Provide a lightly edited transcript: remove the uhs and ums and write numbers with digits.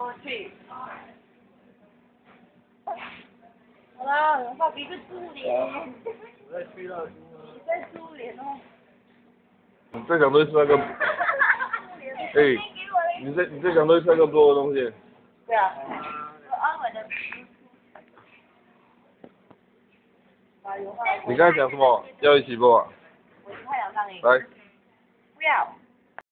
我去。好了，画一个猪脸。 我在吹蜡烛你在猪脸哦。 你再讲多一次那个，哎，你再讲多一次那个多的东西。 对啊。安稳的。 你刚才讲什么？要一起不？ 我是太阳上瘾。 来。 不要。